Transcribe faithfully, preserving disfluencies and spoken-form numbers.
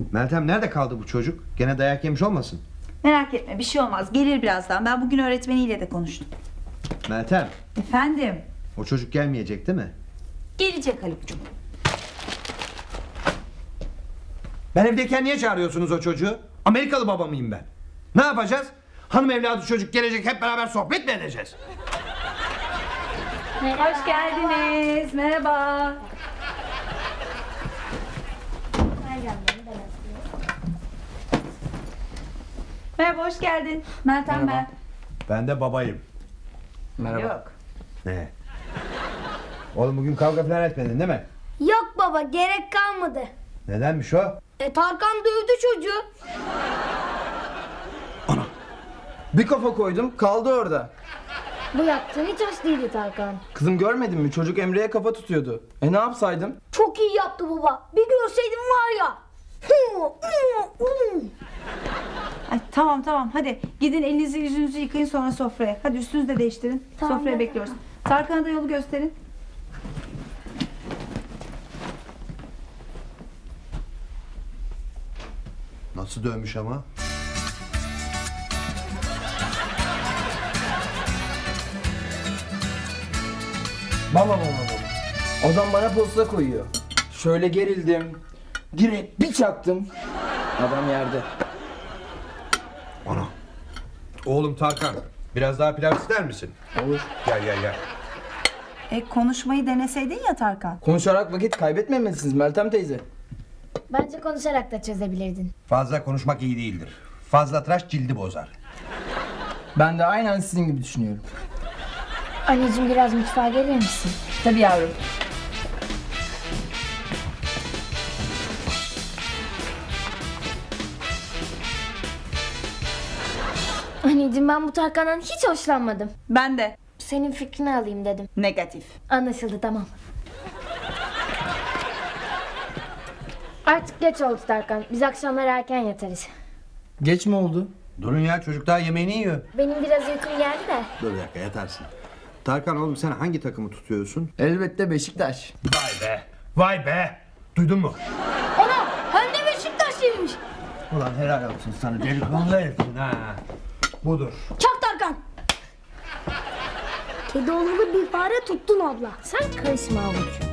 Meltem, nerede kaldı bu çocuk? Gene dayak yemiş olmasın? Merak etme, bir şey olmaz. Gelir birazdan. Ben bugün öğretmeniyle de konuştum. Meltem, Efendim? o çocuk gelmeyecek değil mi? Gelecek Haluk'cum. Ben evdeyken niye çağırıyorsunuz o çocuğu? Amerikalı baba mıyım ben? Ne yapacağız? Hanım evladı çocuk gelecek, hep beraber sohbet mi edeceğiz? Hoş geldiniz. Merhaba. Merhaba, hoş geldin. Meltem ben. Ben de babayım. Merhaba. Yok. Ne? Oğlum bugün kavga falan etmedin değil mi? Yok baba, gerek kalmadı. Nedenmiş o? E Tarkan dövdü çocuğu. Bir kafa koydum, kaldı orada. Bu yaptığın hiç hoş değildi Tarkan. Kızım görmedin mi? Çocuk Emre'ye kafa tutuyordu. E ne yapsaydım? Çok iyi yaptı baba. Bir görseydin var ya. Ay, tamam tamam, hadi gidin elinizi yüzünüzü yıkayın, sonra sofraya. Hadi üstünüzü de değiştirin. Tamam, Sofraya hadi. bekliyoruz. Tarkan'a da yolu gösterin. Nasıl dövmüş ama? Baba baba baba. Adam bana posta koyuyor. Şöyle gerildim. Direkt bir çaktım. Adam yerde. Ana. Oğlum Tarkan, biraz daha pilav ister misin? Olur. Gel gel gel. E, konuşmayı deneseydin ya Tarkan. Konuşarak vakit kaybetmemelisiniz Meltem teyze. Bence konuşarak da çözebilirdin. Fazla konuşmak iyi değildir. Fazla tıraş cildi bozar. Ben de aynen sizin gibi düşünüyorum. Anneciğim, biraz mutfağa gelir misin? Tabii yavrum. Anneciğim, ben bu Tarkan'dan hiç hoşlanmadım. Ben de. Senin fikrini alayım dedim. Negatif. Anlaşıldı, tamam. Artık geç oldu Tarkan. Biz akşamlar erken yatarız. Geç mi oldu? Durun ya, çocuk daha yemeğini yiyor. Benim biraz uykum geldi de. Dur bir dakika, yatarsın. Tarkan oğlum, sen hangi takımı tutuyorsun? Elbette Beşiktaş. Vay be, vay be. Duydun mu? Ana, hem de Beşiktaşlıymış. Ulan helal olsun sana, delikanlı herifsin ha. Budur. Çak Tarkan. Kedi oğlunu bir fare tuttun abla. Sen karışma avuç.